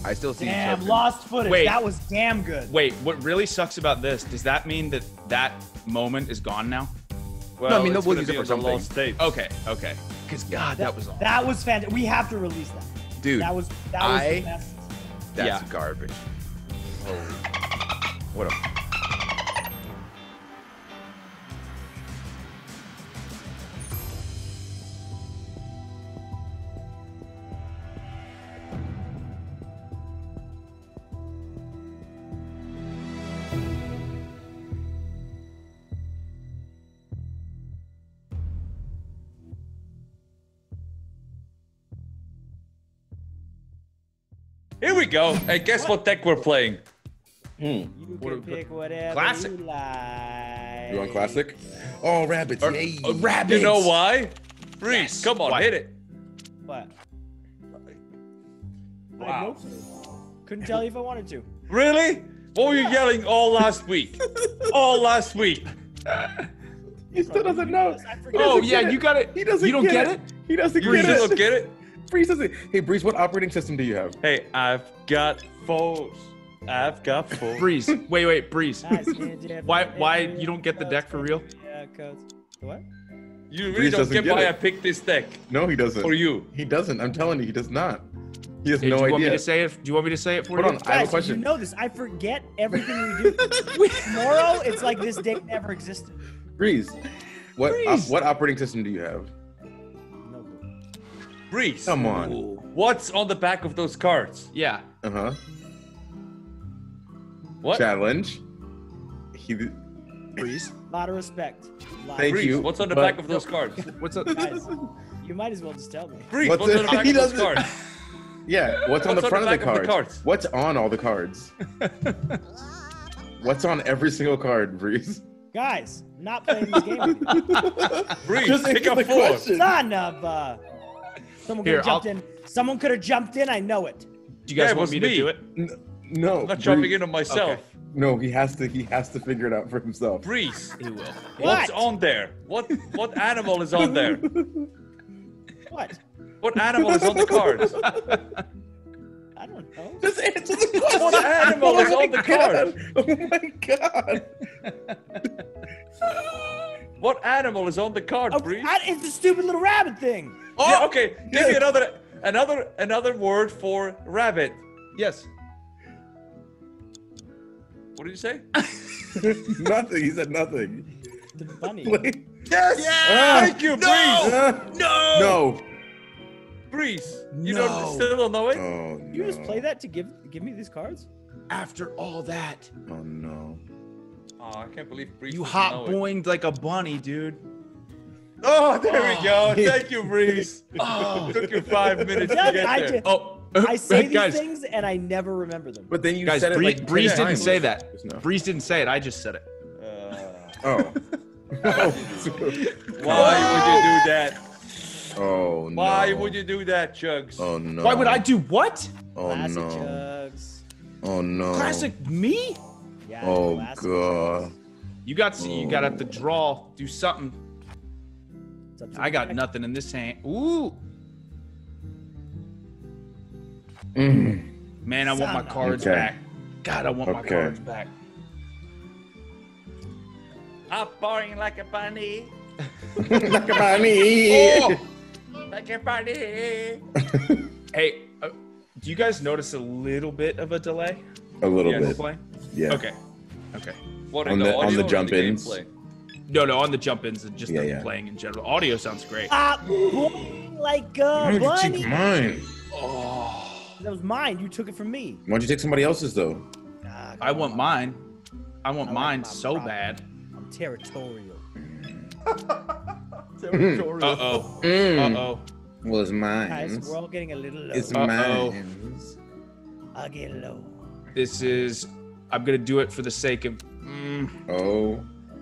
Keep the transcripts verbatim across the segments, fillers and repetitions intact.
I still see. Damn, lost footage. Wait. That was damn good. Wait, what really sucks about this? Does that mean that that moment is gone now? Well, no, I mean, it's we'll gonna use it be for on the something. lost tape. Okay, okay. Because God, that, that was awesome. That was fantastic. We have to release that. Dude, That was that was I- the best. That's Yeah. garbage. Oh, what a. Here we go. And guess what deck we're playing? You What can a- pick whatever Classic. you like. You want classic? Oh, rabbits. Or- Yay. Uh, rabbits. You know why? Freeze. Yes. Come on, Why? hit it. What? I had Wow. no clue. Couldn't tell you if I wanted to. Really? What were you yelling all last week? all last week. He still doesn't know. I forget. Oh doesn't yeah, get it. you got it. He doesn't. You don't get, get it. it? He doesn't You get still it. don't get it? Breeze doesn't. Hey, Breeze, what operating system do you have? Hey, I've got foes. I've got foes. Breeze. Wait, wait, Breeze. Nice, man, Jeff. Why, why you don't get the deck for real? Yeah, codes. What? You really Breeze don't doesn't get get why it. I picked this deck No, he doesn't. for you. He doesn't. I'm telling you, he does not. He has Hey, no do you idea. want me to say it? Do you want me to say it for Hold you? on, I have a Guys, question. you know this. I forget everything we do. Tomorrow, it's like this day never existed. Breeze, what Breeze. Op, what operating system do you have? No clue. Breeze. Come on. What's on the back of those cards? Yeah. Uh huh. What? Challenge. He. Breeze. A lot of respect. Lot Thank Breeze, you. what's on the but- back of those cards? What's up? Guys, you might as well just tell me. Breeze, What's what's, it- on the back he of those doesn't- cards? Yeah. What's on the What's front on the of the back of the cards? cards? What's on all the cards? What's on every single card, Breeze? Guys, I'm not playing this game with you. Breeze, Just pick answer up the four. question. Son of a... Someone could Here, have jumped I'll- in. Someone could have jumped in. I know it. Do you guys Yeah, it want was me, me. to do it? N- no. I'm not jumping Breeze- in on myself. Okay. No, he has to. He has to figure it out for himself. Breeze, He will. what's What? on there? What what animal is on there? What? What animal is on the cards? I don't know. Just answer the question. What animal Oh is my on the God. card? Oh my god. What animal is on the card, Oh, Breeze? I- it's the stupid little rabbit thing. Oh, Yeah, okay. Give me yeah. another another another word for rabbit. Yes. What did you say? Nothing. He said nothing. The bunny. Wait. Yes. Ah, Thank you, Breeze. Ah, No. no. Breeze. You No. don't still don't know it? Oh You just no. play that to give give me these cards? After all that, Oh no. Oh, I can't believe Breeze. you doesn't hot know it. boinged like a bunny, dude. Oh, there we go. Oh. Thank you, Breeze. Oh. Took you five minutes Yeah, to get I there. did. Oh, I say these guys, things and I never remember them. But then you guys, said Bree- it like Breeze ten didn't times. say that. Just no. Breeze didn't say it. I just said it. Uh, Oh. oh. why would you do that? Oh no. Why would you do that, Chugs? Oh no. Why would I do what? Oh Classic no. Chugs. Oh no. Classic me? Yeah, Oh classic god. Chugs. You got to. You got to have to draw. Do something. It's up to I the got deck. nothing in this hand. Ooh, Mm. man, I want my Son of a- cards Okay. back. God, I want my Okay. cards back. I'm boring like a bunny. Like a bunny. Oh! Like a bunny. Hey, uh, do you guys notice a little bit of a delay? A little Yes. We're bit. playing? Yeah. Okay. Okay. What On in the- on audio the or in jump-ins? gameplay? No, no, on the jump-ins and just Yeah, the yeah. playing in general. Audio sounds great. Stop boing like a Why don't you bunny. take mine? Oh, That was mine. You took it from me. Why don't you take somebody else's though? Ah, I want mine. I want I like mine my so property. bad. I'm territorial. Territorial. Uh oh. Mm. Uh oh. Well, it's mine. Guys, we're all getting a little low. It's Uh-oh. mine. I'll get low. This is. I'm gonna do it for the sake of. Mm, Oh.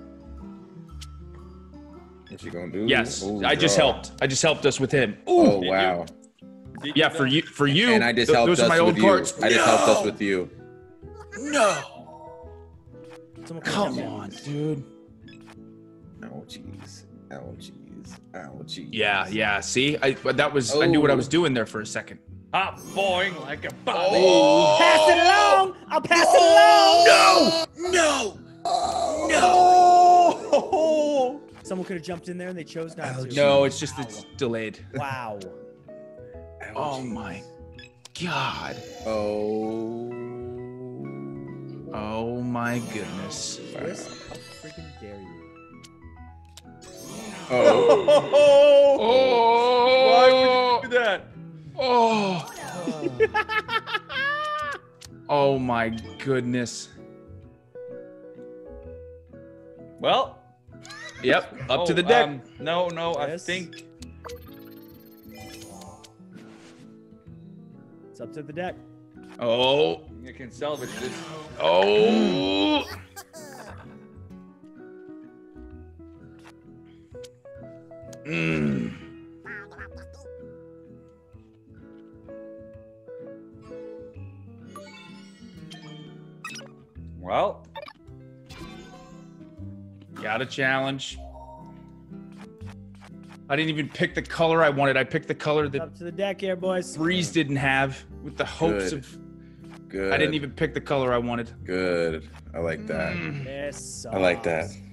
What you gonna do? yes, Oh, I just draw. helped. I just helped us with him. Oh Did wow. Did Yeah, you for know- you. For you. And I just th- helped those us are my with old you. cards. I just helped us No! with you. No. Someone Come jump in. on, dude. Ouchies. Ouchies. Ouchies. Yeah, yeah. See, I that was. I knew what I Oh. was doing there for a second. Hop boing like a bobby. Oh. Pass it along. I'll pass it along. No! No! No! Oh. Someone could have jumped in there and they chose not to. No, it's just it's delayed. Wow. Oh my god. Oh. Oh my goodness. Chris, how freaking dare you? Oh. Oh! Why would you do that? Oh! Oh my goodness. Well. Yep, up oh, to the deck. Um, no, no, I Yes. think. It's up to the deck. Oh! You can salvage this. Oh! Mm. Well, Got a challenge. I didn't even pick the color I wanted. I picked the color that Up to the deck here, boys. Breeze didn't have, with the hopes Good. of. Good. I didn't even pick the color I wanted. Good. I like that. Mm. This I like that. sucks.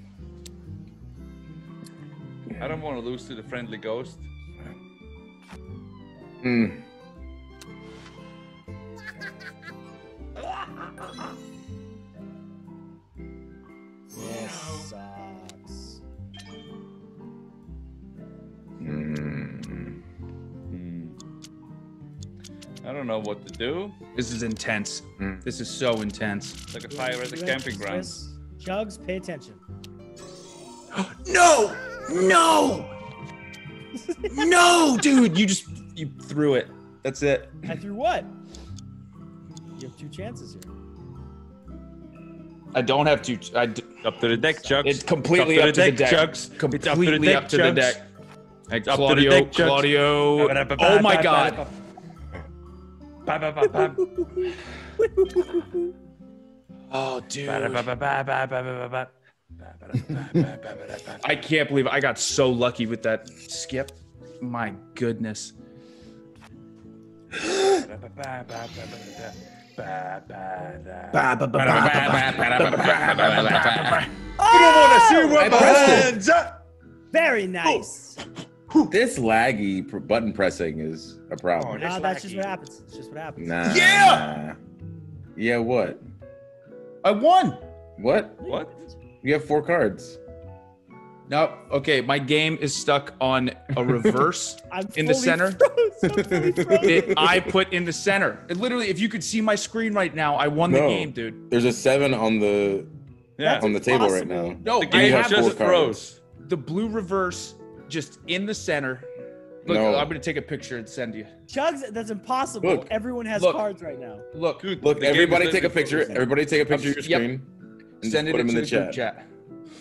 I don't want to lose to the friendly ghost. Mm. This sucks. Mm. Hmm. I don't know what to do. This is intense. Mm. This is so intense. It's like a fire at the camping grounds. Chugs, pay attention. No! No! No, dude! You just you threw it. That's it. I threw what? You have two chances here. I don't have to. I d- Up to the deck, Chugs. it's completely up up to the deck. Chugs. Completely up to the deck. Hey, It's up to the Claudio, deck, Chugs. Claudio. Oh my God. Ba, ba, ba, ba. Oh, dude. Ba, ba, ba, ba, ba, ba, ba, ba. I can't believe I got so lucky with that skip. My goodness. You don't want to see what I my pressed it. hands up. Very nice. This laggy pr- button pressing is a problem. Oh, Nah, It's that's just laggy. what happens. It's just what happens. Nah. Yeah! Yeah, what? I won. What? What? You have four cards. No, okay. My game is stuck on a reverse I'm in the fully center. froze. I'm fully frozen. that I put in the center. It literally, if you could see my screen right now, I won the No. game, dude. There's a seven on the Yeah. on the table right impossible. now. No, The I you game have have four just cards. froze. the blue reverse just in the center. Look, No. I'm gonna take a picture and send you. Chugs, that's impossible. Look. Everyone has Look. cards right now. Look, Dude, Look, the game everybody is take a literally picture. frozen. Everybody take a picture of your Yep. screen and send just it put them in into the the group chat. chat.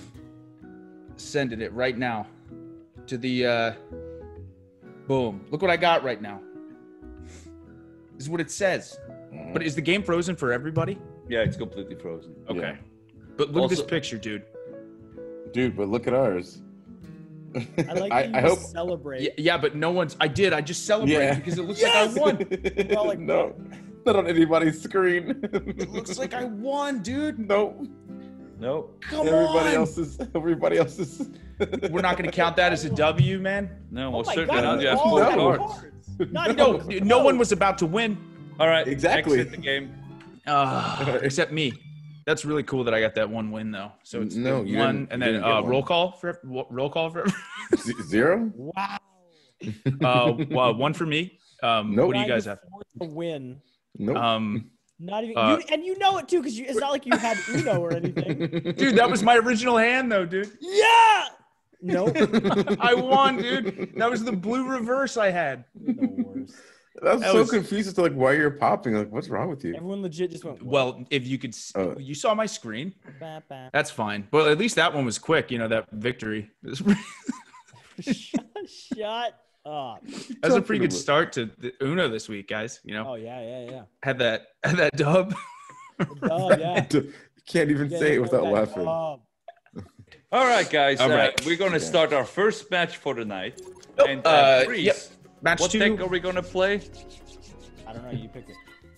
Sending it right now to the. uh Boom! Look what I got right now. This is what it says. Mhm. But is the game frozen for everybody? Yeah, it's completely frozen. Okay. Yeah. But look at Also- this picture, dude. Dude, but look at ours. I like I, that you I hope. celebrate. Yeah, yeah, but no one's. I did. I just celebrated Yeah. because it looks like I won. We're all like, no, not on anybody's screen. It looks like I won, dude. No, Nope. Come everybody on. else is. Everybody else is. We're not going to count that as a W, man. No, Oh well, my certainly God, not. we You have all four have No. cards. Not No, even no close. one was about to win. All right, Exactly. exit the game. Uh, except me. That's really cool that I got that one win though. So it's No, the you one, didn't- and you then didn't get uh, one. roll call for w- roll call for. Z- Zero? Wow. uh, well, one for me. Um, Nope. What do you guys have? A win. Nope. Um, Not even Uh, you, and you know it too, because it's not like you had Uno or anything. dude, that was my original hand though, dude. Yeah. Nope. I won, dude. That was the blue reverse I had. The worst. I'm that so was- confused as to like why you're popping. Like, what's wrong with you? Everyone legit just went. Well, if you could, s Oh. you saw my screen. Ba, ba. That's fine. But at least that one was quick. You know that victory. shut, shut up. That's a pretty good start to the Uno this week, guys. You know, Oh yeah, yeah, yeah. had that had that dub. Oh yeah. You can't even Yeah, say it yeah, without yeah. laughing. Oh, All right, guys. All uh, right. we're going to Yeah. start our first match for the night. Nope. And uh, Uh, Breeze, yep. Match what two. deck are we going to play? I don't know. You picked it.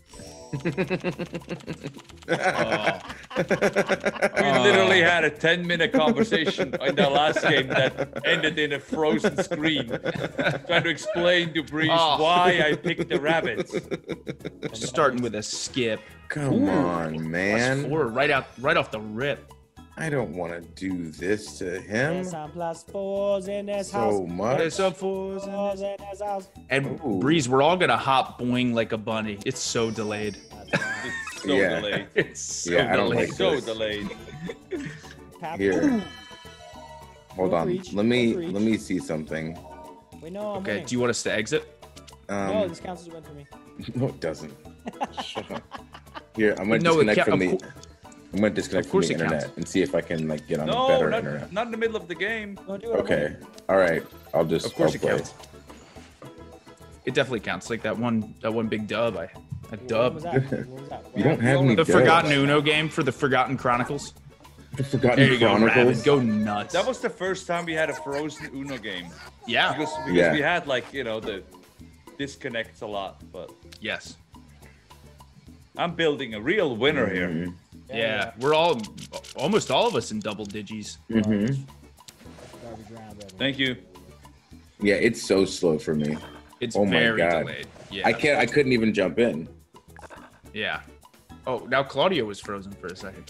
Oh. We literally had a ten minute conversation in the last game that ended in a frozen screen, trying to explain to Breeze Oh. why I picked the rabbits. Starting with a skip. Come on, Plus man. four right out, right off the rip. I don't want to do this to him There's some plus fours in this house. so much. There's some fours. Fours in this house. And Ooh. Breeze, we're all gonna hop boing like a bunny. It's so delayed. That's right. It's so Yeah. delayed. It's so Yeah, I don't delayed. like So this. delayed. Tap- Here. Hold Go on. for each, Let go me for each. let me see something. We know I'm Okay, winning. do you want us to exit? No, Um, this counts as a win for me. no, it doesn't. Shut up. Here, I'm gonna No, it disconnect ca- from of the. cour- I'm gonna disconnect Of from course the it internet counts. and see if I can like get on No, better not, internet. not in the middle of the game. Don't do it. I'm Okay. winning. All right. I'll just. Of course I'll it play. counts. It definitely counts. Like that one, that one big dub. I, a What dub. was that? What was that? You don't have only- any. The dubs. Forgotten Uno game for the Forgotten Chronicles. The Forgotten There you go, Chronicles. Rabbit. Go nuts. That was the first time we had a frozen Uno game. yeah. Because, because Yeah. we had like, you know, the disconnects a lot, but Yes. I'm building a real winner here. Mhm. Yeah. We're all, almost all of us in double digis. Mhm. Garbage round, baby. Thank you. Yeah, it's so slow for me. It's Oh my very God. delayed. Yeah. I can't. I couldn't even jump in. Yeah. Oh, now Claudio was frozen for a second.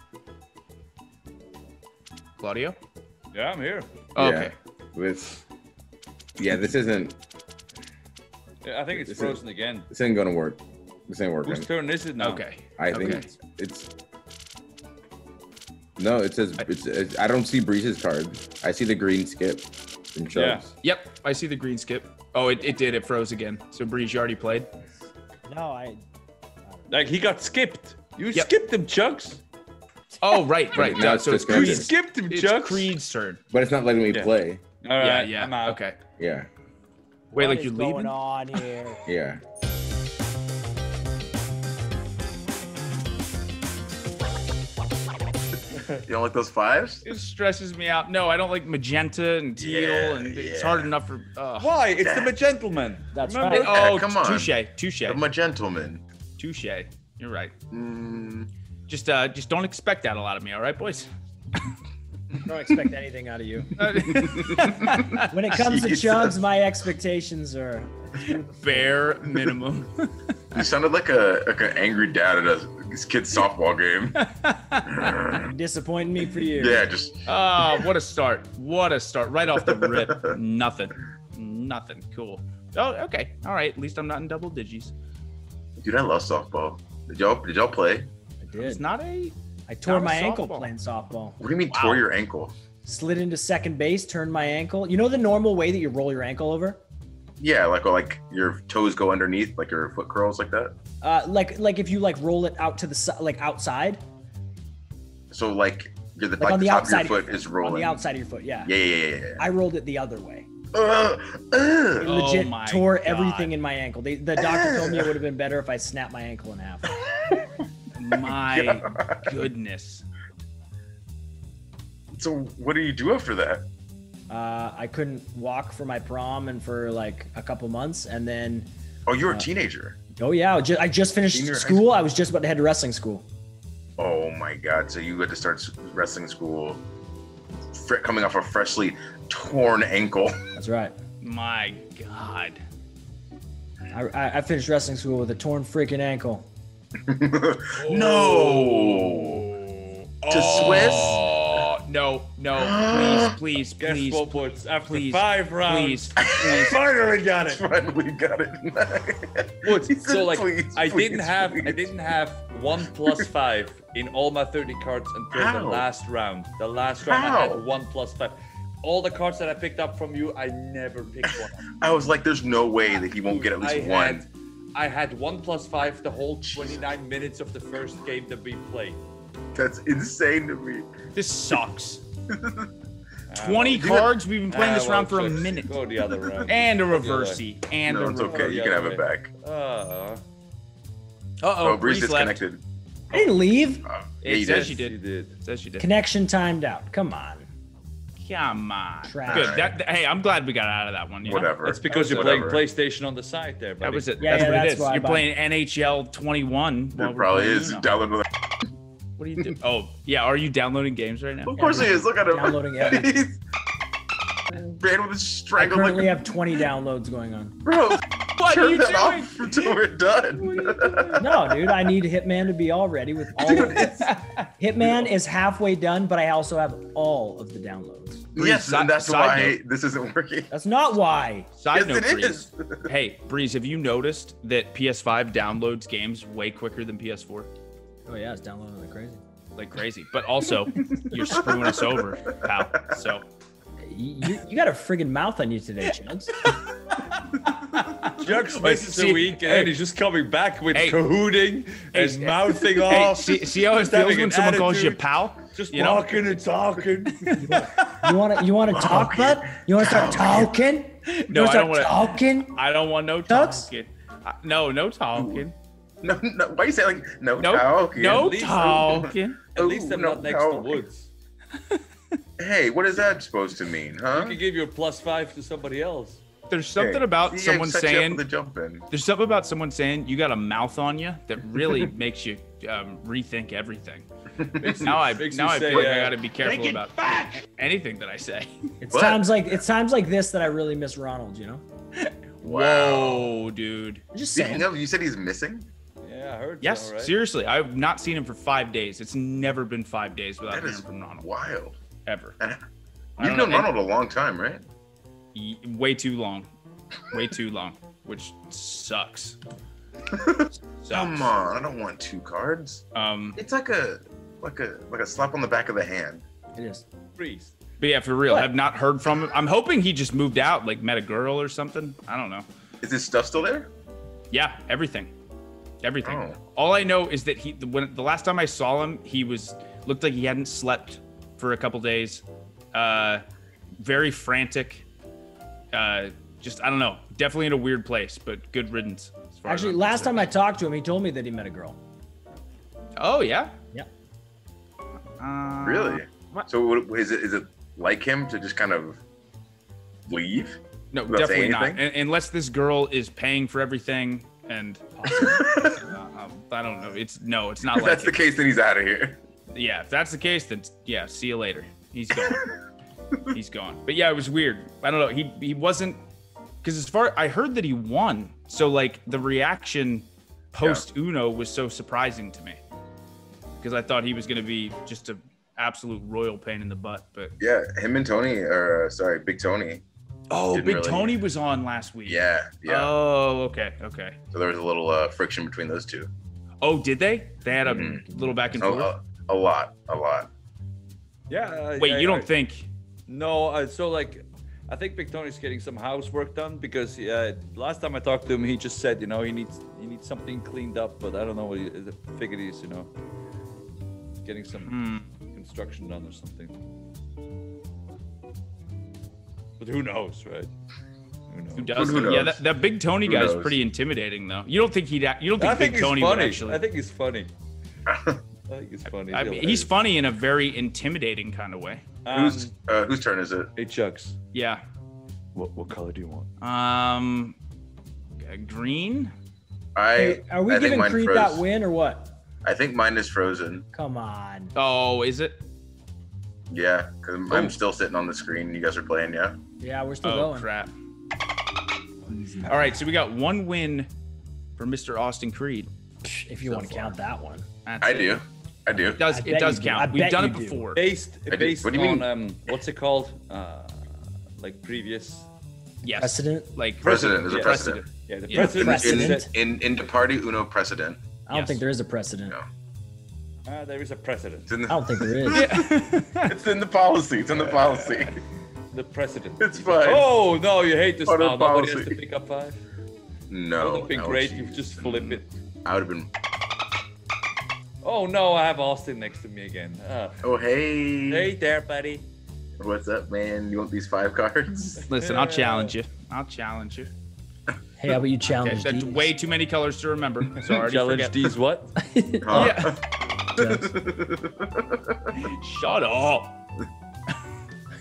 Claudio? Yeah, I'm here. Oh, Yeah. okay. With. Yeah, this isn't. Yeah, I think it's This is- frozen again. This ain't gonna work. This ain't working. Whose turn is it now? Okay. I think okay. it's, it's. No, it says it's, it's. I don't see Breeze's card. I see the green skip from CHUGS. Yeah. Yep. I see the green skip. Oh, it, it did. It froze again. So Breeze, you already played? No, I. I don't know. Like he got skipped. You Yep. skipped him, Chugs. Oh, right, right. Now No, it's so it's disconnected. You Creed's, skipped him, it's Chugs. Creed's turn. But it's not letting me Yeah. play. All right, yeah, yeah. I'm out. Okay. Yeah. Wait, What like is you're going leaving? on here? Yeah. You don't like those fives? It stresses me out. No, I don't like magenta and teal, Yeah, and it's yeah. hard enough for. Uh, Why? It's Yeah. the gentleman. That's Remember? right. Yeah, oh, come on. touche, touche, I'm a gentleman. touche. You're right. Mm, Just, uh, just don't expect that a lot of me. All right, boys. Don't expect anything out of you. Uh, When it comes to Jesus. chugs, my expectations are. Bare minimum. you sounded like a like an angry dad at a kid's softball game. Disappointing me for years. Yeah, just Oh, what a start! What a start! Right off the rip, nothing, nothing. Cool. Oh, okay. All right. At least I'm not in double digits. dude, I love softball. Did y'all did y'all play? I It's did. not a. I tore not a my ankle softball. playing softball. What do you mean Wow. tore your ankle? Slid into second base, turned my ankle. You know the normal way that you roll your ankle over? Yeah, like like your toes go underneath, like your foot curls like that. Uh, like like if you like roll it out to the side, like outside, So like you're the, like, like on the the top outside of your foot is rolling. on the outside of your foot. Yeah. Yeah, yeah, yeah, yeah. I rolled it the other way. Uh, uh. It Oh legit my tore God. everything in my ankle. They, the doctor told me it would have been better if I snapped my ankle in half. My goodness. So what do you do after that? Uh, I couldn't walk for my prom and for like a couple months, and then Oh, you're Uh, a teenager. oh yeah, I ju- I just finished Senior high school. I was just about to head to wrestling school. Oh my god! So you had to start s- wrestling school, fr- coming off a freshly torn ankle. That's right. My God. I, I, I finished wrestling school with a torn freaking ankle. No. To Swiss? Oh, no, no. Please, please, Guess please. what, boys? After please, five rounds, Please, please. finally got it. Finally got it. What? He said, So like, "Please, I didn't please, have, please." I didn't have one plus five in all my thirty cards until How? the last round. The last round, I How? had one plus five. All the cards that I picked up from you, I never picked one. I was like, "There's no way that he won't get at least I one." Had, I had one plus five the whole twenty-nine minutes of the first game that we played. That's insane to me. This sucks. Ah, twenty well, cards. We've been playing ah, this well, round for a shucks. minute. Go the other round. And a Go the other way. reversey. And No, a it's reversey. okay. You can have it back. Uh, Uh Oh, oh, Breeze Breeze left. disconnected. I didn't leave. Uh, yeah, It you says did. you you did. did. It says you did. Connection timed out. Come on. Come on. Trash. Good. That, that- hey, I'm glad we got out of that one. you know? Whatever. That's because you're Whatever. playing PlayStation on the side there, buddy. That was it. Yeah, that's yeah, what that's it is. why I You're bought- playing N H L twenty-one. while It we're probably playing is. Uno. Download What do you do? Oh, yeah. Are you downloading games right now? Of course he is. Look at him. Downloading everything. He's ran with his I strangled currently like have twenty downloads going on. bro. What are Turn you that doing? off until we're done. No, dude, I need Hitman to be all ready with all of it. Hitman is halfway done, but I also have all of the downloads. Yes, Si- and that's side why note. this isn't working. That's not why. Side Yes, note, it Breeze. is. Hey, Breeze, have you noticed that P S five downloads games way quicker than P S four? Oh yeah, it's downloading like crazy. Like crazy. But also, you're screwing us over, pal. So. You, you got a friggin' mouth on you today, Chugs. Chugs Wait, misses see- a week, and hey. then he's just coming back with Hey. cahooting and Hey. mouthing Hey, off. see, see how it just feels having when an someone calls you attitude, pal? Just you know? walking and talking. You want to you want to talk, bud? You want to start talking? You No, wanna I don't start want to. talking. I don't want no Chugs? talking. Uh, no, no talking. No, no. Why you say like no? No, talking? no least- talking. At least Ooh, I'm no not next to talking. Woods. Hey, what is that supposed to mean, I huh? could give you a plus five to somebody else. There's something Hey, about see, I someone set you up saying. with the jump in. There's something about someone saying you got a mouth on you that really makes you um, rethink everything. Now I Makes now you I say, feel like uh, I got to be careful about anything that I say. It's What? times like it's times like this that I really miss Ronald. You know, Whoa, dude. I'm just saying. Speaking of, you said he's missing. Yeah, I heard. Yes, so, right? seriously. I've not seen him for five days. It's never been five days without That hearing is from Ronald. wild. Ever. And I you've don't known know, Ronald a long time, right? Y- Way too long. Way too long. Which sucks. Sucks. Come on, I don't want two cards. Um, It's like a like a like a slap on the back of the hand. It is. Freeze. but yeah, for real, What? I've not heard from him. I'm hoping he just moved out, like met a girl or something. I don't know. Is his stuff still there? Yeah, everything, everything. Oh. All I know is that he, the- when the last time I saw him, he was looked like he hadn't slept for a couple days. Uh, very frantic. Uh, just I don't know. Definitely in a weird place, but good riddance. as far as Actually, I'm last time concerned. I talked to him, he told me that he met a girl. Oh yeah. Yeah. Uh, Really? what? So what, is it is it like him to just kind of leave? No, Without saying definitely not. anything? Un- Unless this girl is paying for everything, and uh, um, I don't know. It's no, it's not If like that's the it. case, then he's out of here. Yeah, if that's the case, then yeah, see you later. He's gone. He's gone. But yeah, it was weird. I don't know. He he wasn't because as far I heard that he won, so like the reaction post Uno was so surprising to me because I thought he was going to be just a absolute royal pain in the butt. But Yeah, him and Tony, or uh, sorry, Big Tony. oh, Didn't Big really- Tony was on last week. Yeah, yeah. Oh, okay, okay. So there was a little uh, friction between those two. Oh, did they? They had a Mhm. little back and A, forth. a, a lot, a lot. Yeah. I- Wait, I- you don't I- think? No, uh, so like, I think Big Tony's getting some housework done because uh, last time I talked to him, he just said, you know, he needs he needs something cleaned up, but I don't know what he, the figure is, you know, getting some Hmm. construction done or something. But who knows, right? Who knows? Who does? Who Yeah, knows? that, that Big Tony Who guy is knows? pretty intimidating, though. You don't think he'd? act- You don't think I think Big he's Tony would funny. actually? I think he's funny. I think he's funny. I mean, he's funny in a very intimidating kind of way. Um, whose uh, whose turn is it? hey, Chugs. Yeah. What what color do you want? Um, uh, green. I Hey, are we I think giving mine Creed froze. that win or what? I think mine is frozen. Come on. Oh, is it? Yeah, because I'm still sitting on the screen. You guys are playing, yeah. Yeah, we're still Oh going. crap. All right, so we got one win for Mister Austin Creed. If you want to count that one. That's I it. do. I do. It does I it bet does you do. I count? We've bet done you it do. before. Based I do. based What do you on mean? um what's it called? Uh, like previous. Yes. Precedent? Like Precedent. There's a Yeah. precedent. Yeah, the Yeah. precedent. Precedent. is set- In in DaParty Uno precedent. I don't Yes. think there is a precedent. No. Ah, there is a precedent. It's in I the, don't think there is. it's in the policy. It's in the policy. The precedent. It's fine. Oh no, you hate this Part now. of Nobody has policy. to pick up five. No. Would have been no, great if geez. you just flip it. I would have been. Oh no, I have Austin next to me again. Ah. Oh hey. Hey there, buddy. What's up, man? You want these five cards? Listen, I'll challenge you. I'll challenge you. Hey, how about you Okay, challenge that's these? way too many colors to remember. So I already Challenge forget. these what? Huh? Yeah. Shut up.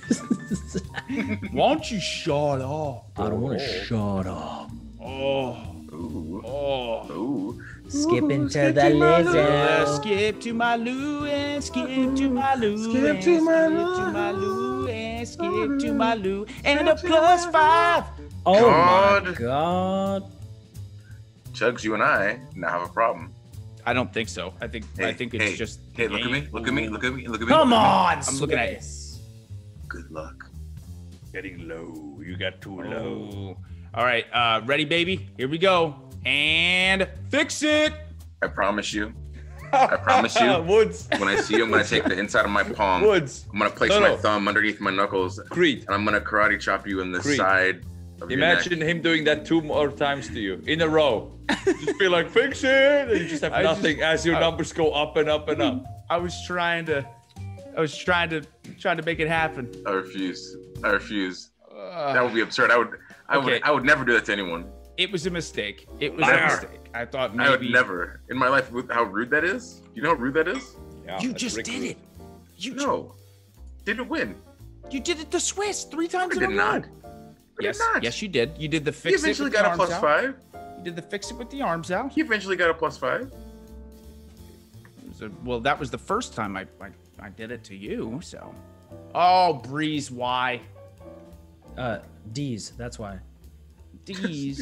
Won't you shut up? I don't want to shut up. Oh. Ooh. Oh. Ooh. Skip into skip the to my Lizzo. Uh, skip to my Lou and skip to my Lou Skip and to my skip Lou. to my Lou and skip to my Lou and a plus five. Oh God. my god. Chugs, you and I now have a problem. I don't think so. I think I Hey, think it's hey, just. Hey, look at me. Look at me. Look at me. Look at me. Come look at me. on. I'm looking at you. Swiss. Good luck. Getting low. You got too low. Oh. All right, uh, ready, baby? Here we go. And fix it. I promise you. I promise you. Woods. When I see you, I'm gonna take the inside of my palm. Woods. I'm gonna place No, my no. thumb underneath my knuckles, and Creed. I'm gonna karate chop you in the Creed. side of Imagine your neck. him doing that two more times to you in a row. Just be like, fix it. And you just have I nothing just- as your I- numbers go up and up and up. I was trying to, I was trying to, trying to make it happen. I refuse. I refuse. Uh, That would be absurd. I would. I Okay. would. I would never do that to anyone. It was a mistake. It was Liar. a mistake. I thought maybe I would never in my life. with How rude that is. You know how rude that is? Yeah, You that's just Rick did Rude. it. You No. Didn't win. you did it to Swiss three times I in a did row. not. I Yes, did not. yes, you did. You did the He fix it eventually with the got a arms plus out. five. You did the fix it with the arms out. He eventually got a plus five. It was a- well, that was the first time I, I I did it to you. So, oh, Breeze, why? Uh, D's. That's why. D's.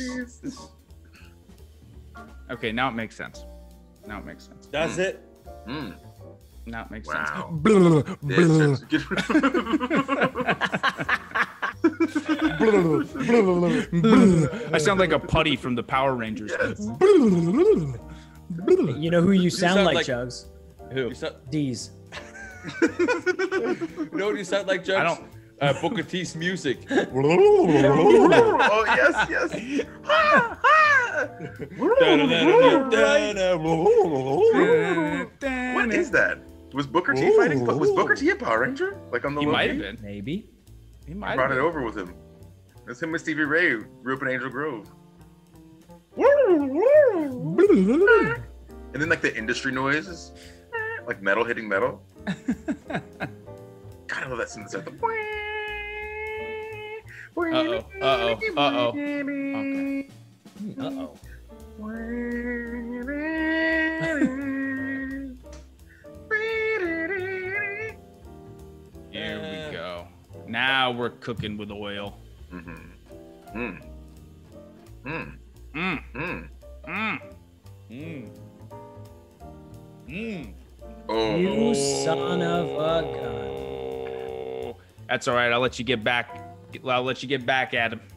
Okay, now it makes sense. Now it makes sense. That's it. Mm. Now it makes Wow. sense. This is- I sound like a putty from the Power Rangers. Yes. You know who you sound, sound like, like- Chugs? Who? You sound, D's. you know what you sound like, Chugs? I don't- Uh, Booker T's music. Oh yes, yes. Ha, ha. What is that? Was Booker T fighting? Was Booker T a Power Ranger? Like on the He low might key? have been. Maybe. He I might brought have it been. over with him. It's him and Stevie Ray grew up in Angel Grove. And then like the industry noises, like metal hitting metal. God, I love that synthesizer. Uh-oh, uh-oh, uh-oh. Okay. Uh-oh. Here we go. Now we're cooking with oil. Mm-hmm. Mm. Mm. Mm, Mm. mm. Mm. Mm. Oh. You son of a gun. Oh, that's all right. I'll let you get back. I'll let you get back at him.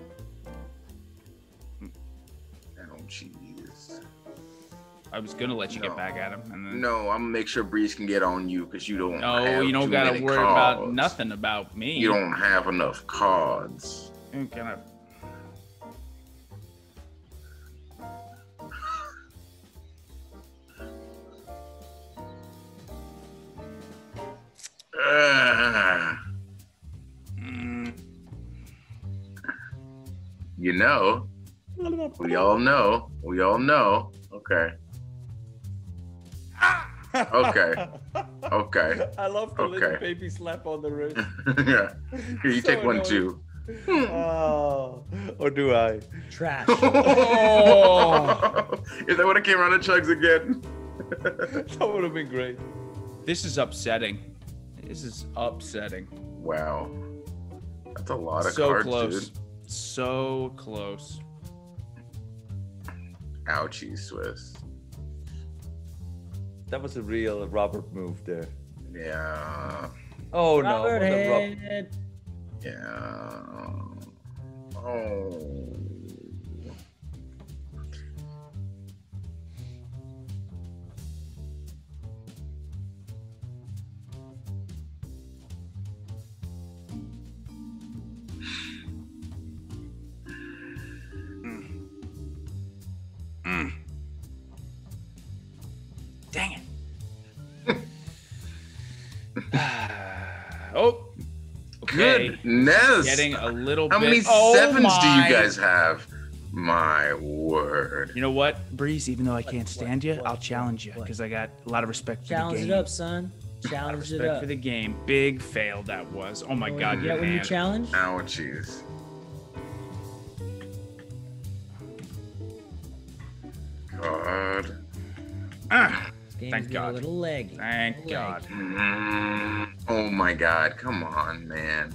Oh, jeez. I was gonna let you No. get back at him, and then No, I'm gonna make sure Breeze can get on you because you don't. no, have you don't too gotta many worry about cards. nothing about me. You don't have enough cards. You gotta- Ugh. Mm. You know, we all know. We all know. Okay. Okay. Okay. I love the little Okay. baby slap on the wrist. Yeah. Here, you So take one annoying. too. Oh, or do I? Trash. Oh, Is that when it came around to Chugs again? That would have been great. this is upsetting. This is upsetting. Wow. That's a lot of So cards, close. dude. So close. Ouchie, Swiss. That was a real Robert move there. Yeah. Oh no. Robert what a Rob- Head. Yeah. Oh. Mm. Dang it. Oh. Okay. Goodness. Getting a little How bit. many Oh sevens do my. you guys have? My word. You know what, Breeze? Even though I can't stand you, what, I'll challenge you what? because I got a lot of respect for Challenge the it game. up, son. Challenge it Respect up. for the game. Big fail that was. Oh my Oh, god, you your get when you hand. challenge? Ouchies. God. Ah, This game's Thank getting God. a little leggy. thank Little God. leggy. Mm, oh my God. Come on, man.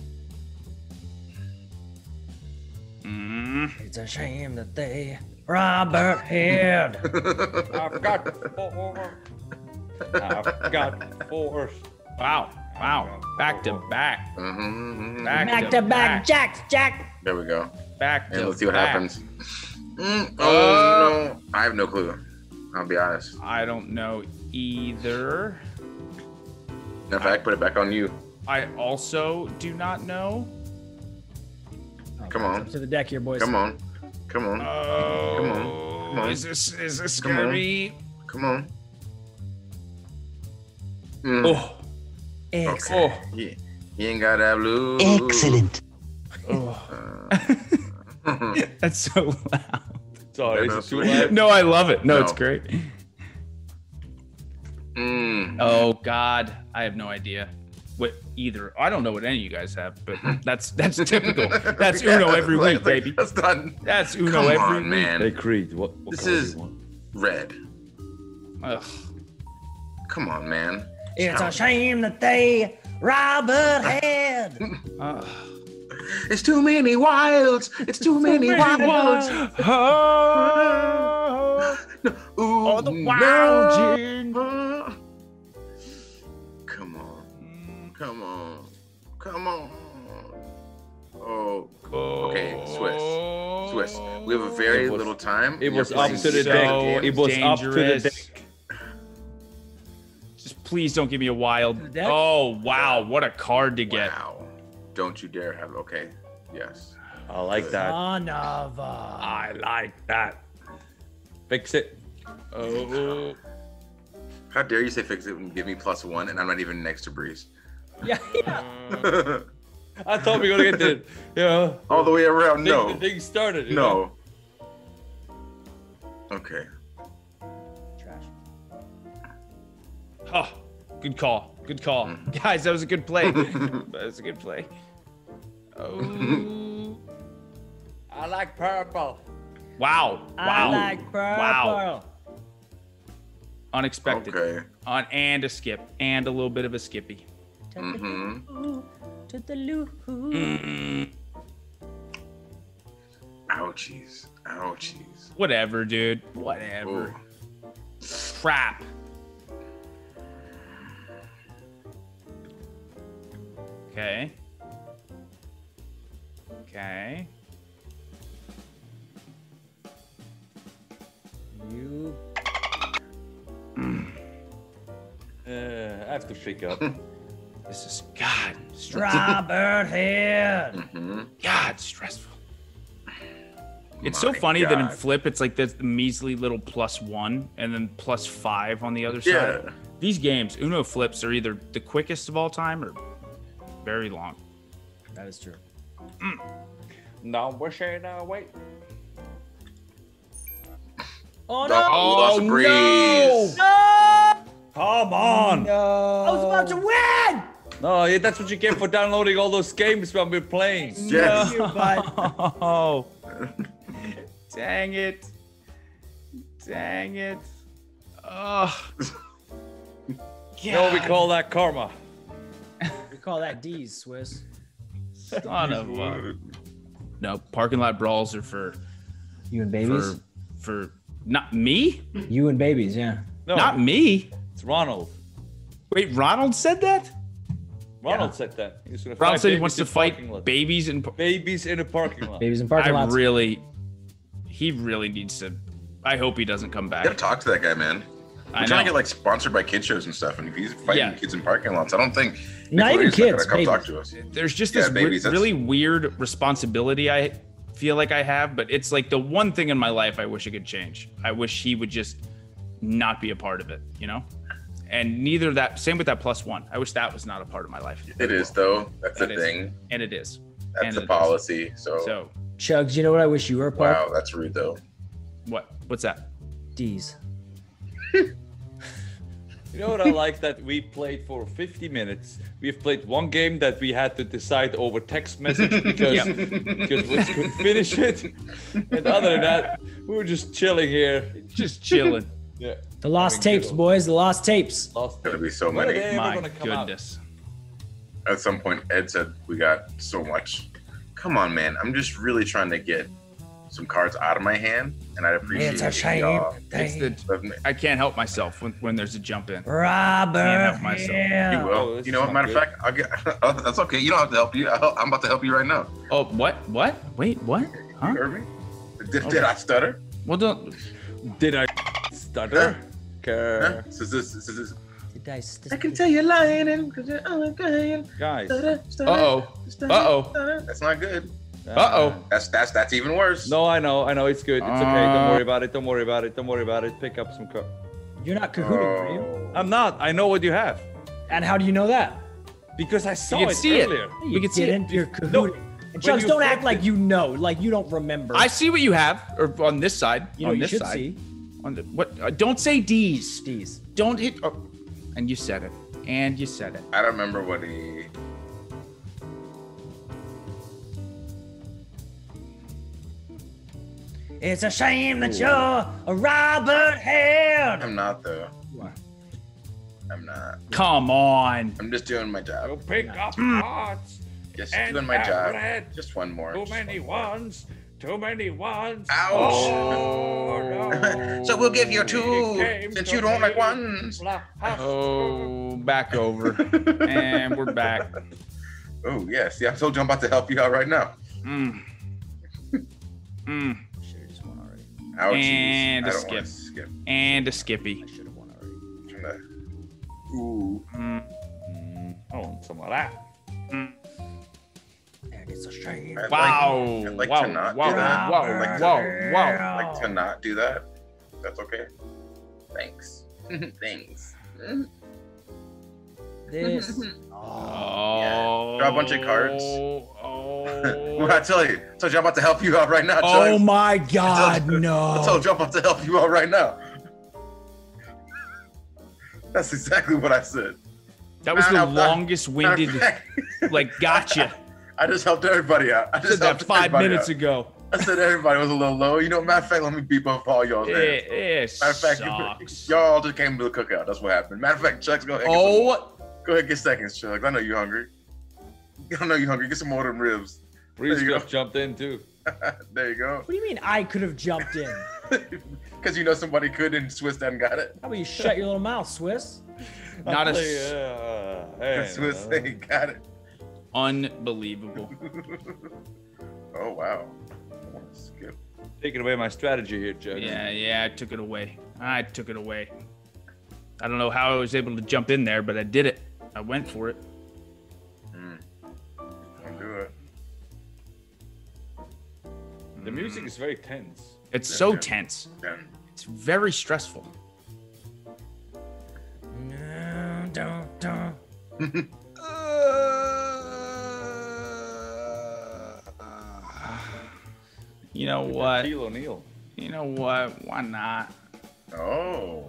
Mm. It's a shame that they Robert Head. I've got four. I've got four. Wow. Wow. Back to back. Mhm. Back, Back to back, Jack, Jack. There we go. Back to And let's see what back. happens. Mm, oh, no. I have no clue. I'll be honest. I don't know either. In fact, put it back on you. I also do not know. Oh, Come it's on. Up to the deck here, boys. Come on. Come on. Oh, Come on. Come on. Is this is this Come gonna on. be? Come on. Mm. Oh, Excellent. Okay. Yeah. You ain't got that blue. Excellent. oh. Uh, That's so loud. Sorry, Yeah, is it too that's- loud? No, I love it. No, No. it's great. mm. Oh God, I have no idea what either. I don't know what any of you guys have, but that's that's typical. That's Yeah, Uno every like- week, like, baby. That's done. That's Uno Come every on, week. man. Hey, Creed, what, what This color do is- you want? Red. Ugh. Come on, man. It's a shame that they Robert Head. Ugh. It's too many wilds. It's too many wilds. Oh, Ooh, oh, the no. wild gin. Uh, Come on. Come on. Come on. Oh, okay, Swiss. Swiss. We have a very It was- little time. it You're was up playing to the six deck. games. It was up to the dangerous. deck. Just please don't give me a wild. Deck? Oh wow, what a card to get. Wow. Don't you dare have. Okay. Yes. I like that. Son of a. I like that. Fix it. Oh, How dare you say fix it and give me plus one, and I'm not even next to Breeze. Yeah, yeah. I thought we were gonna get the, you know, All the way around. thing, No. the thing started. you know? No. Okay. Trash. oh, good call. Good call, guys. That was a good play. That was a good play. Oh, I like purple. wow, I wow, like purple. wow. Unexpected. Okay. On and a skip and a little bit of a skippy. To the Mhm. loo, to the loo. Mm, Ouchies. Ouchies. whatever, dude. Whatever. Ooh. Crap. Okay. Okay. You. Uh, I have to pick up. This is God. Stressful. Robert Head. Mm-hmm. God, stressful. It's so My funny that in God. Flip, it's like this measly little plus one and then plus five on the other Yeah. side. These games, Uno flips, are either the quickest of all time or very long. That is true. No, we're sharing our weight. Oh Oh, no! lost a Breeze. No! Come on. No! I was about to win! No, yeah, that's what you get for downloading all those games when we're playing. Yes. You, bud. Oh, dang it. Dang it. Oh. You know what we call that karma. We call that D's, Swiss. Son of a. No, parking lot brawls are for You and for babies? for not me, You and babies, yeah. No, not me. it's Ronald. Wait, Ronald said that. Ronald Yeah. said that. He was gonna Ronald fight said he babies wants to in parking fight lot. babies and. babies in a parking lot. Babies in I parking lots. really, he really needs to. I hope he doesn't come You back. gotta talk to that guy, man. I I'm trying to know. get like sponsored by kid shows and stuff, and if he's fighting Yeah. kids in parking lots, I don't think Not even Nickelodeon's not kids, gonna come talk babies. to us. There's just Yeah, this babies, we- that's- really weird responsibility I feel like I have, but it's like the one thing in my life I wish I could change. I wish he would just not be a part of it, you know? And neither that, same with that plus one. I wish that was not a part of my life. It is though. That's the That is. thing. And it is. That's and the it is. policy. So, So, Chugs, you know what I wish you were a part? wow, that's rude though. what? What's that? D's. You know what I like that we played for fifty minutes. We've played one game that we had to decide over text message because Yeah. because we couldn't finish it. And other than that, we were just chilling here. Just chilling. Yeah. The lost Having tapes, good- boys. The lost tapes. Lost Gonna be so When are many. they ever My gonna come out? goodness. At some point, Ed said we got so much. Come on, man. I'm just really trying to get some cards out of my hand, and I'd appreciate It's a if shame. y'all It's the, let me- I can't help myself when, when there's a jump in. Robert. Can't help myself. You Hill. will. Oh, this you know is what? not Matter of fact, I'll get. Oh, that's okay. You don't have to help you. I'll, I'm about to help you right now. Oh, what? What? Wait, what? Huh? You heard me? Did, did I stutter? Well, don't. Did I stutter? Huh? Okay. This is this. This is. Did I st- I can tell you're lying because you're lying. Guys. Uh Uh-oh. Uh-oh. That's not good. Uh-oh. That's that's that's even worse. No, I know, I know. It's good. It's okay. Uh. Don't worry about it. Don't worry about it. Don't worry about it. Pick up some cards. You're not cahooting, are you? Oh. I'm not. I know what you have And how do you know that? because I saw You can it see it. earlier. We can see it. didn't. You're cahooting. And when Chugs, you don't act flipped like it- you know, like you don't remember. I see what you have, or on this side. you know, on you this should side. see. On the, what? Uh, don't say D's. Steez. Don't hit. Oh. And you said it. And you said it. I don't remember what he. It's a shame that you're a Robert Hill. I'm not though. You are. I'm not. Come on. I'm just doing my You job. pick up cards. Just and doing my have job. red. Just one more. Too just many one more. ones. Too many ones. Ouch. Oh, no. So we'll give you It two came since to you don't like me. ones. Blah, ha. Oh, back over. And we're back. Oh yeah. See, I told you I'm about to help you out right now. Mm. Mm. Should have just won already. Ouchies. And I a don't wanna skip. skip. And a skippy. I should have won already. Ooh. Mm. Mm, I want some of that. Mm. And it's a shame. I'd Wow. Like, I'd like wow. to not wow. do that. Wow. I'd like to, Wow. Wow. I'd like to not do that. That's okay. Thanks. Thanks. This. Oh. Oh. Draw a bunch of cards. Oh. Well, I tell you, I told you I'm about to help you out right now. Oh Chugs. my God, I no. told you I'm about to help you out right now. That's exactly what I said. That was the Matter of fact- longest Matter of winded, fact, like, gotcha. I just helped everybody out. I I just said that helped five everybody minutes out. ago. I said everybody was a little low. You know, matter of fact, let me beep up all y'all's It, names. it Matter of fact, sucks. you, y'all just came to the cookout. That's what happened. Matter of fact, Chugs, go ahead. Get Oh, some, go ahead, get seconds, Chugs. I know you're hungry. I know you're hungry. Get some more of them ribs. Breeze There you just jumped in too. There you go. What do you mean I could have jumped in? Because you know somebody could and Swiss hadn't got it. How about you shut your little mouth, Swiss? not a Like, s- uh, hey, Swiss uh, ain't got it. unbelievable. Oh, wow. I want to skip. taking away my strategy here, Joe. Yeah, yeah, I took it away. I took it away. I don't know how I was able to jump in there, but I did it. I went for it. Mm. Don't do it. The music is very tense. It's so Yeah. tense. Then It's very stressful. No, don't, don't. You know what? Shaquille O'Neal. You know what? Why not? Oh.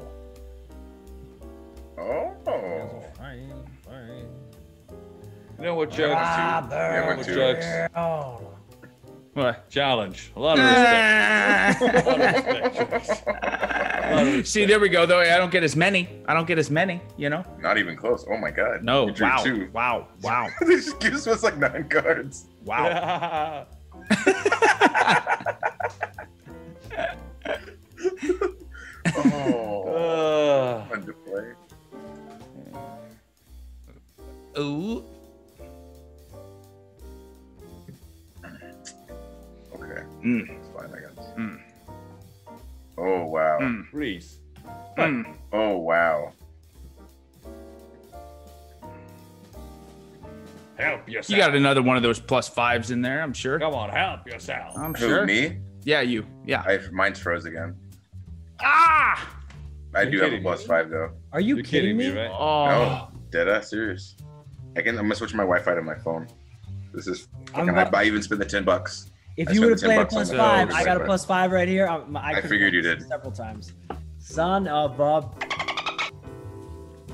Oh. Fine, fine. You know what, Chugs? Yeah, Robert with Chugs. Hill. What? Challenge. A lot of respect. A lot of respect, Chugs. A lot of respect. See, there we go. Though I don't get as many. I don't get as many. You know? Not even close. Oh my god. No. You drew Wow. two. Wow. Wow. They just gives us like nine cards. Wow. Oh. Uh, Fun to play. Ooh. Okay. Mm. It's fine, I guess. Mm. Oh wow. Mm. Reese. Mm. Oh wow. Help yourself. You got another one of those plus fives in there, I'm sure. Come on, help yourself. I'm Who, sure. me? Yeah, you. Yeah. I mine's froze again. Ah! I Are you do have a kidding plus me? five though. Are you You're kidding, me? right? Oh. No, dead ass serious. I can. I'm gonna switch my Wi-Fi to my phone. This is. I'm Fucking, I, about- I even spent the ten bucks. If I you spent would have ten played a bucks on plus the five, phone. I got a plus five right here. I, I, I could've figured you done did. several times. Son of a.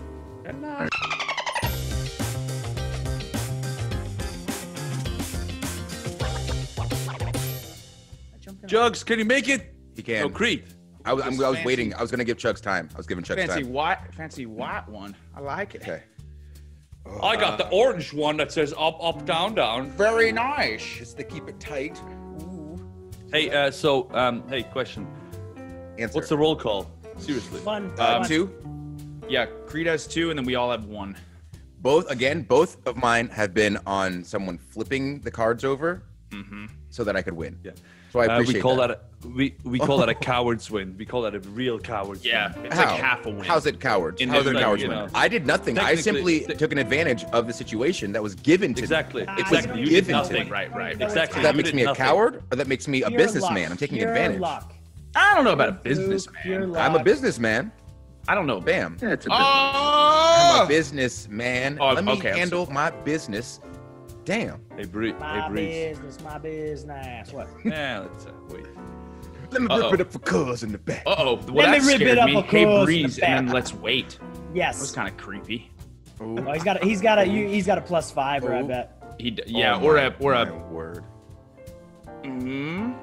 Jugs, can you make it? He can. No, Creed. I was, I'm, This I was fancy- waiting. I was gonna give Chugs time. I was giving Chugs Fancy time. white, fancy white one. I like it. Okay. I got the orange one that says up, up, down, down. Very nice. Just to keep it tight. Hey, uh, so, um, hey, question. Answer. What's the roll call? Seriously. Fun. uh, fun. two? Yeah, Creed has two, and then we all have one. Both again. Both of mine have been on someone flipping the cards over, Mm-hmm. so that I could win. Yeah. So I Uh, appreciate we call that. that, a, we we call that a coward's win. We call that a real coward's Yeah, win. it's How? like half a win. How's it cowards? In How's the- it like, cowards you win? know, I did nothing. I technically- simply took an advantage of the situation that was given to Exactly. me. Ah, It was Exactly. You given did to nothing. me. Right, right. Exactly. So that You makes did me a nothing. coward, or that makes me a Pure businessman? luck. I'm taking Pure advantage. Luck. I don't know about a Pure businessman. luck. I'm a businessman. I don't know. Bam. Yeah, it's a I'm Oh! a businessman. Oh, Let me okay, I'm handle my business. Damn. Hey, Bree. Hey, My Breeze. business, my business. What? Yeah, let's uh, wait. Let me Uh-oh. rip it up for cuz in the back. Uh oh. Well, Let me that rip it scared up me. a Hey, cause in Breeze, the and then back. let's wait. That was Yes. kind of creepy. Ooh. Oh, he's got a, he's got a you- he's got a plus five, or I Oh. bet. He, d- yeah, Oh or my- a, or my a. word. Mm,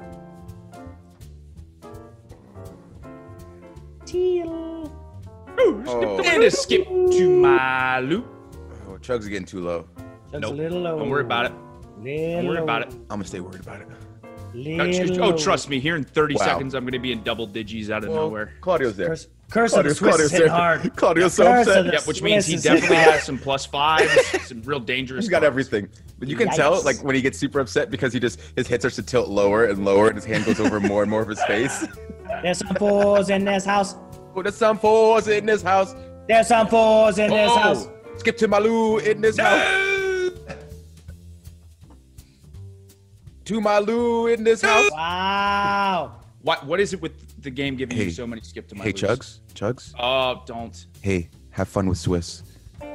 Teal. Oh. and a skip to my loop. Oh, Chugs are getting too low. That's Nope. a little low. Don't worry about it. Little Don't worry about it. I'm gonna stay worried about it. Oh, Little tr- low. oh, trust me. Here in thirty Wow. seconds, I'm going to be in double digits out of nowhere. Claudio's there. Curse, curse of the Claudio's- Swiss Claudio's is hitting there. hard. Claudio's so Curse upset. of the Yeah, which means he Swiss is hitting definitely hard. has some plus fives, some real dangerous. He's got cards. everything. But you can tell, Yikes. like, when he gets super upset because he just, his head starts to tilt lower and lower and his hand goes over more and more of his face. There's some fours in this house. Oh, there's some fours in this house. There's some fours in this Oh. house. Skip to Malou in this house. To Malou in this house. Wow. What What is it with the game giving Hey. you so many skip to my Hey, lose? Chugs. Chugs. Oh, don't. Hey, have fun with Swiss.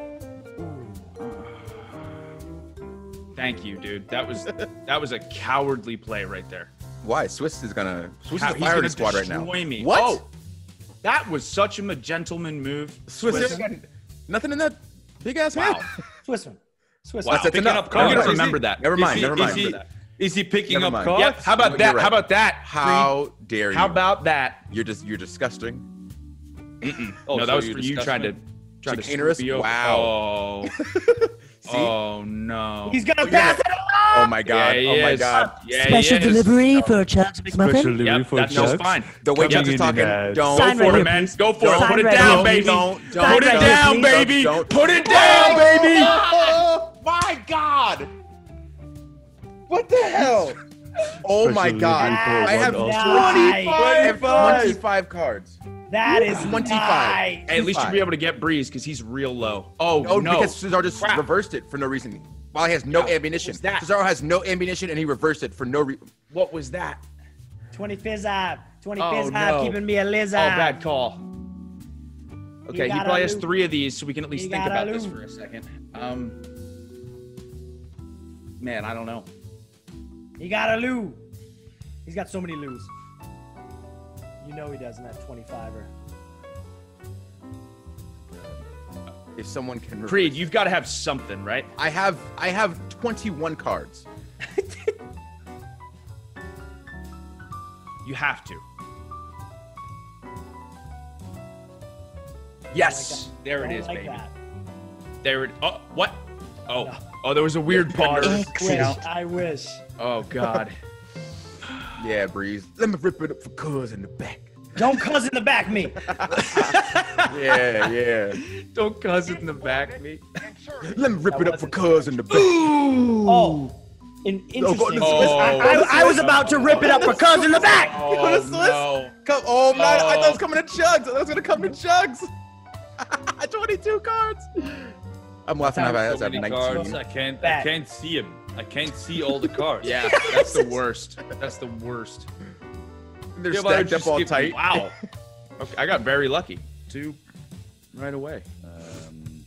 Thank you, dude. That was that was a cowardly play right there. Why? Swiss is gonna. Swiss How- is a he's firing gonna squad right now. destroy me. What? Oh, that was such a gentleman move. Swiss, Swiss. has got nothing in that big ass Wow. hand. Swiss one. Swiss Wow. one. That's Picking enough. up I'm cards. gonna Is he- remember that. Never mind. Is he- Never mind. Is he, is he picking Never up mind. cards? Yeah. How about You're that? right. How about that? How dare you? How about that? You're just you're disgusting. Oh, no, so that was you for you discussed trying me? to trying to Chicanerous? scoop me over. Wow. Oh. See? Oh no. He's gonna pass it Oh my god. Yeah, he oh my is. god. Yeah, he Special is. delivery for Chugs McMuffin. Yep, that's just fine. The way Coming Chugs is in talking, bad. don't Sign Go right for here, it, man. please. Go for it. Sign Put it right down, here, baby. don't, don't, Put it right down, here, baby. don't. Put it down, baby. Oh my god. What the hell? Oh my god. I have Nice. I have twenty-five cards. That is twenty-five. nice. Hey, at least you'll be able to get Breeze because he's real low. Oh No, no! because Cesaro just Crap. reversed it for no reason. While he has no Wow. ammunition. What's that? Cesaro has no ammunition and he reversed it for no reason. What was that? twenty fizz eye. twenty Oh, fizz eye, no. keeping me a lizard. Oh, bad call. Okay, he gotta probably has lose. three of these, so we can at least You think gotta about this lose. for a second. Um, man, I don't know. He got a loo. He's got so many loos. You know he does in that twenty-fiver. If someone can reverse. Creed, you've got to have something, right? I have I have twenty-one cards. You have to. Yes, there it Don't is, like baby. that. There it. Oh, what? Oh, No. oh, there was a weird pause. Wish, I wish. Oh God. Yeah, Breeze. Let me rip it up for cuz in the back. Don't cuz in the back me. Yeah, yeah. Don't cuss it in the back, me. Let me rip That it up for wasn't- cuz in the back. Oh, in, interesting. Oh. I, I, I was about to rip it up for cuz in the back. Oh to Swiss? no. Come, oh, man, I thought it Oh. was coming to Chugs. I thought it was gonna come to Chugs. twenty-two cards. I'm laughing at So that. I many have cards. nineteen. I can't. I Back. can't see him. I can't see all the cards. Yeah, that's the worst. That's the worst. They're Yeah, why don't stacked you up all skip tight. Wow. Okay, I got very lucky. Two right away. Um,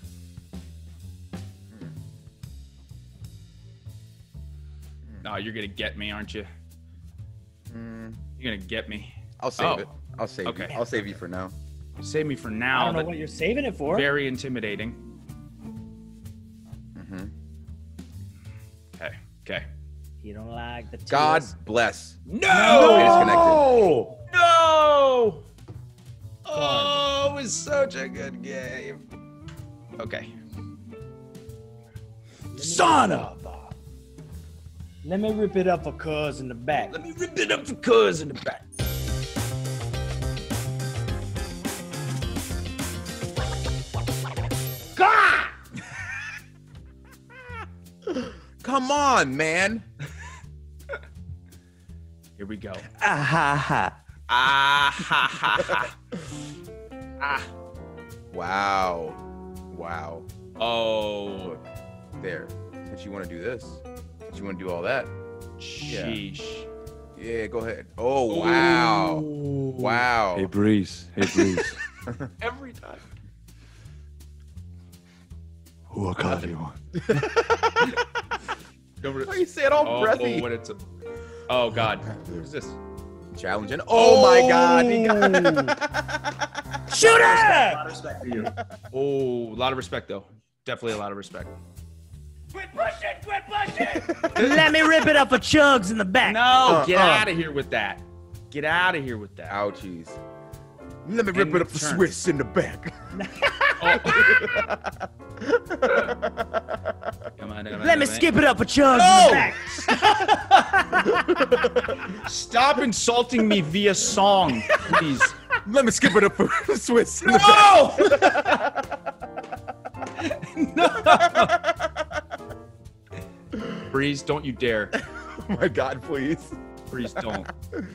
No, you're gonna get me, aren't you? Mm, You're gonna get me. I'll save Oh. it. I'll save Okay. you. I'll save you for now. Save me for I now. don't know but what you're saving it for. very intimidating. Mm-hmm. Okay. Okay. You don't like the God tears. bless. No! Okay, disconnected. No! Oh, it was such a good game. Okay. Son of a. Let me rip it up for cuz in the back. Let me rip it up for cuz in the back. God! Come on, man. Here we go. Ah ha ha. Ah ha ha ha. Ah. Wow. Wow. Oh. Look, there. Since you want to do this, since you want to do all that. Sheesh. Yeah, go ahead. Oh, wow. Ooh. Wow. Hey, Breeze. Hey, Breeze. Every time. What card do you want? Why you say it all Oh, breathy? what it's a, oh God. Who's this? Challenging. Oh, my God. He got Shoot it! A lot of respect for you. Oh, a lot of respect though. Definitely a lot of respect. Quit pushing! Quit pushing! Let me rip it up for chugs in the back. No, Uh, get uh. out of here with that. Get out of here with that. Ouchies. Let me rip And it up for turn. Swiss in the back. Oh. Come on, come on, Let me come on. skip it up for chugs No! in the back. Stop insulting me via song, please. Let me skip it up for Swiss in the No! Breeze, don't you dare. back. Oh, my God, please. Breeze, don't.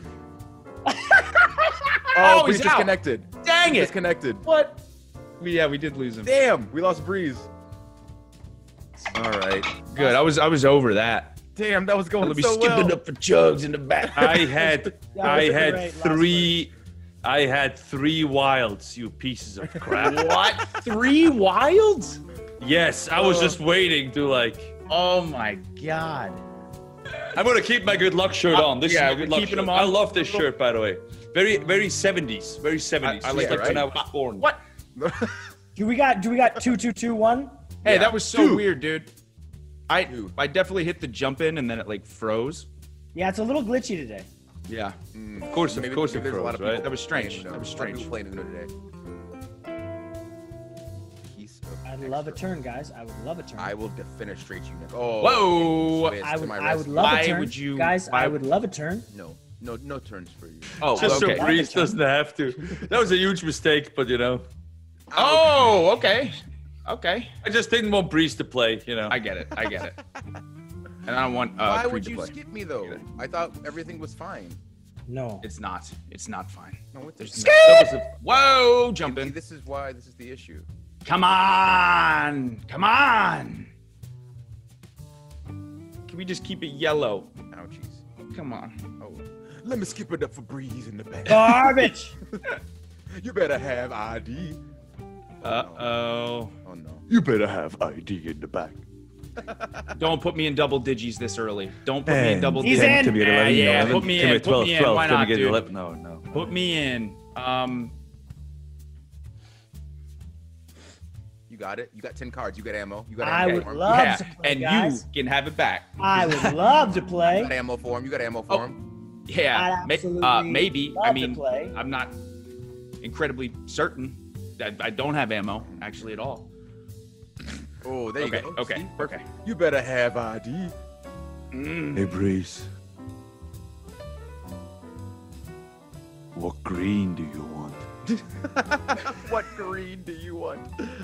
Oh, Oh, Breeze he's out. disconnected. Dang it! Disconnected. What? Yeah, we did lose him. Damn, we lost Breeze. All right. Good. I was I was over that. Damn, that was going Let me so skip well. it up for chugs in the back. I had I was had great, last Three. I had three wilds, you pieces of crap. What? Three wilds? Yes, I was just waiting to like. Oh my God. I'm gonna keep my good luck shirt Uh, on. This yeah, is my we're good luck keeping shirt. them on. I love this shirt, by the way. Very, very seventies. Very seventies. I Just like like it, when I right? was born. What? Do we got do we got two two two one? Hey, Yeah. that was so Dude. weird, dude. I Dude. I definitely hit the jump in and then it like froze. Yeah, it's a little glitchy today. Yeah. Of course, of Maybe- course maybe it there's a lot of froze, right? people That was strange. playing Uno. That was A lot of strange. people playing Uno today. Piece of I'd love a extra. turn, guys. I would love a turn. I will defenestrate you next. Oh. Whoa. Swiss I to would, my I would rescue. love Why a turn. would you- guys, why- I would love a turn. No, no, no turns for you. Oh, Just okay. so Breeze doesn't have to. That was a huge mistake, but you know, Oh, okay. Okay. I just didn't want Breeze to play. You know. I get it. I get it. And I don't want uh Why Creed would to you play. skip me though? I thought everything was fine. No. It's not. It's not fine. No, it's There's not. no, that was a, whoa, jump See, in. this is why this is the issue. Come on. Come on. Can we just keep it yellow? Ouchies. Come on. Oh, let me skip it up for Breeze in the back. Garbage. You better have I D. Uh-oh. Oh no. You better have I D in the back. Don't put me in double digits this early. Don't put me in And double He's digits. in. Can we get Yeah, eleven? yeah, eleven? put me Can in, we put twelve, me in. twelve? Why Can we not, get dude? eleven? No, no. Put me in. Um, You got it. You got ten cards. You got ammo. You got I ammo would for him. love yeah, to play, and guys. you can have it back. I would love to You play. got ammo for him. You got ammo for Oh. him. Yeah, I'd may, uh, absolutely maybe. love I to mean, play. I'm not incredibly certain that I don't have ammo actually at all. Oh, there Okay, you go. okay, See? Perfect. okay. You better have I D. Mm. Hey, Breeze. What green do you want? What green do you want?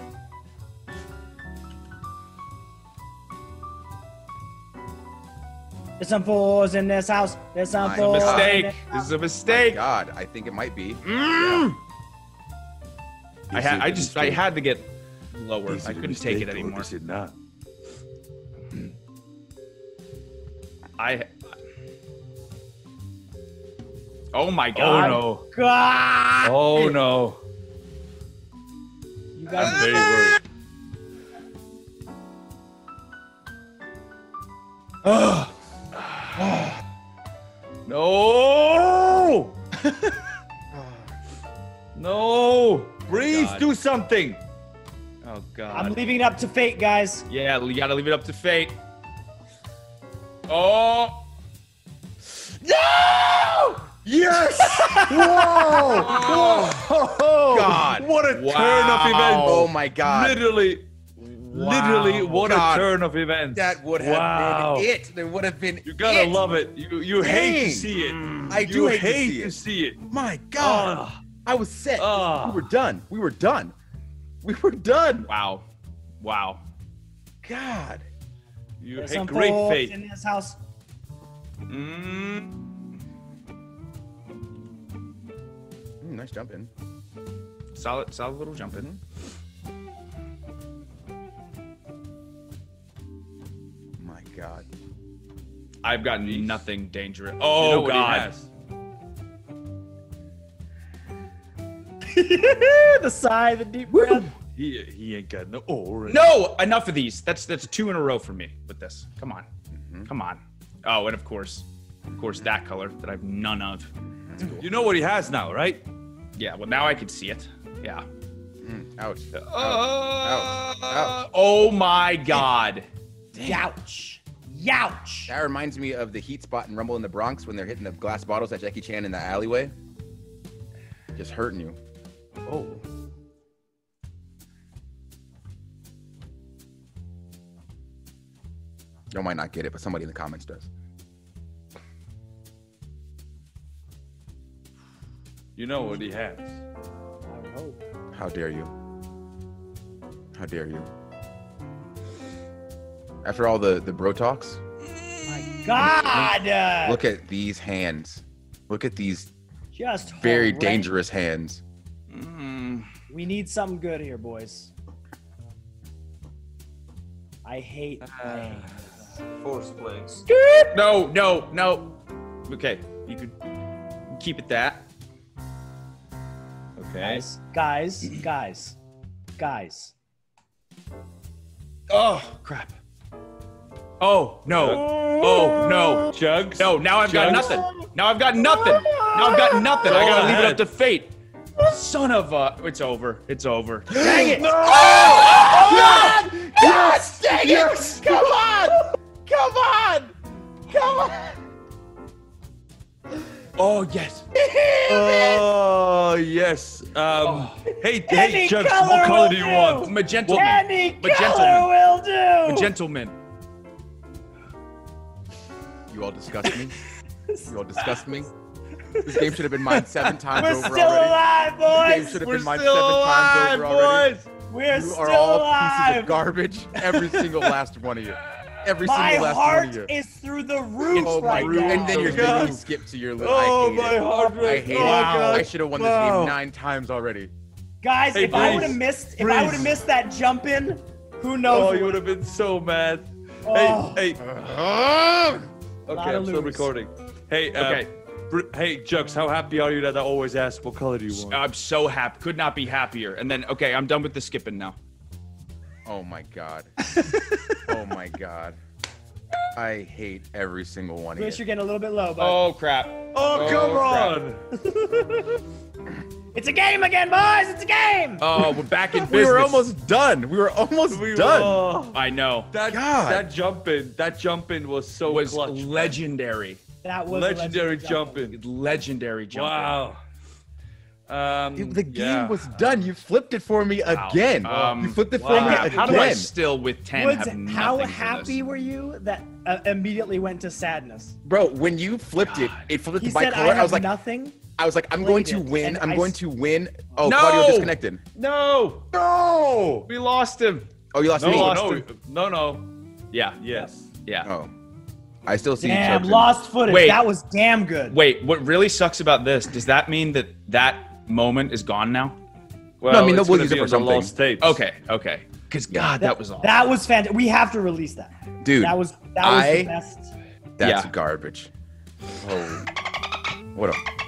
There's some fools in this house. There's some My fools. in Mistake. this This is a My mistake. God, I think it might be. Mm. I Is had. it I a just. I mistake? had to get lower. Is I it a couldn't take it mistake or anymore. Is it not? I. Oh my God. Oh God. no! Oh no! You I'm guys, very worried. No! No! Breeze, God. do something! Oh God. I'm leaving it up to fate, guys. Yeah, you gotta leave it up to fate. Oh. No! Yes! Whoa! Whoa! God, what a Wow. turn of events! Oh my God! Literally, literally, what God. a turn of events! That would have wow. been it. There would have been. You gotta it. love it. You you hate Dang. to see it. I do you hate, hate to see to it. see it. My God! Ah. I was set. Ah. We were done. We were done. We were done. Wow. Wow. God. You There's hate some great folks fate. in this house. Mm. Mm, nice jump in. Solid, solid little jump in. My God. I've got nothing dangerous. You Oh know what he God. has? The sigh, the deep breath. He he ain't got no orange. No, enough of these. That's that's two in a row for me with this. Come on, Mm-hmm. come on. Oh, and of course, of course, that color that I have none of. That's cool. You know what he has now, right? Yeah. Well, now I can see it. Yeah. Mm, ouch. Uh, ouch. Oh my God. Youch. Youch. That reminds me of the heat spot in Rumble in the Bronx when they're hitting the glass bottles at Jackie Chan in the alleyway. Just hurting you. Oh. You might not get it, but somebody in the comments does. You know what he has. I would hope. How dare you? How dare you? After all the, the bro talks, My God. uh, look at these hands. Look at these Just very horrendous. dangerous hands. Mm. We need something good here, boys. I hate. I Uh, hate Force plays. No, no, no. Okay, you could keep it that. Okay. guys, guys, guys, guys. Oh crap. Oh no. Oh no. Chugs. No. Now I've got Chugs. nothing. Now I've got nothing. Now I've got nothing. I Go gotta leave it ahead. up to fate. Son of a. It's over. It's over. Dang it! Oh, God! Yes! Dang yes! it! Come on! Come on! Come on! Oh yes. Oh yes. Um. Hey, hey, Any Chugs. color What color will do you do. want? Magenta. Any But color gentlemen. will do. A gentleman. You all disgust me. You all disgust me. This game should have been mine seven times We're over still already. alive, This game boys. should have We're been mine still seven alive, times over already. boys. We're You still are all alive. pieces of garbage. Every single last one of you. Every My single last one heart of you. is through the roof Oh my right God. now. And then you're Oh, God. making me skip to your little. Oh I hate my it. heart I rate. hate Oh, it. God. I should have won this Wow. game nine times already. Guys, Hey, if I Breeze. would have missed, if I Breeze. would have missed that jump in, who knows? Oh, you would have been so mad. Oh. Hey, hey. Ugh. Lot Okay, of I'm still lose. recording. Hey, uh, Okay. Br- hey, Jugs, how happy are you that I always ask what color do you want? I'm so happy. Could not be happier. And then okay, I'm done with the skipping now. Oh my God. Oh my God. I hate every single one of Wish you. you're getting a little bit low, but Oh crap. oh, come crap. on! it's a game again, boys. It's a game. Oh, we're back in business. We were almost done. We were almost We- done. oh, I know. that God. that jump in, that jump in was so Was clutch. legendary. That was a Legendary jump. jump in. Legendary jump. Wow. Um, Dude, the game yeah. was done. You flipped it for me Wow. again. Um, you flipped it wow. for me Crap. again. How do I still with ten Woods, have nothing how for happy this? were you that uh, immediately went to sadness? Bro, when you flipped it, it flipped He it by said, color. "I I, have was like, nothing." I was like, I'm going played to it, win. and I'm I going s- to win. Oh, No! Claudio disconnected. No. No. We lost him. Oh, you lost No, me. no, no, no. Yeah. Yes. Yeah. Oh, I still see. Damn, Chugs in- lost footage. Wait. That was damn good. Wait, what really sucks about this? Does that mean that that moment is gone now? Well, No, I mean, it's we'll gonna use it be for on the something. lost tapes. Okay, okay. Because God, that, was awesome. That was fantastic. We have to release that. Dude, That was that was I- the best. that's Yeah. garbage. Oh, what a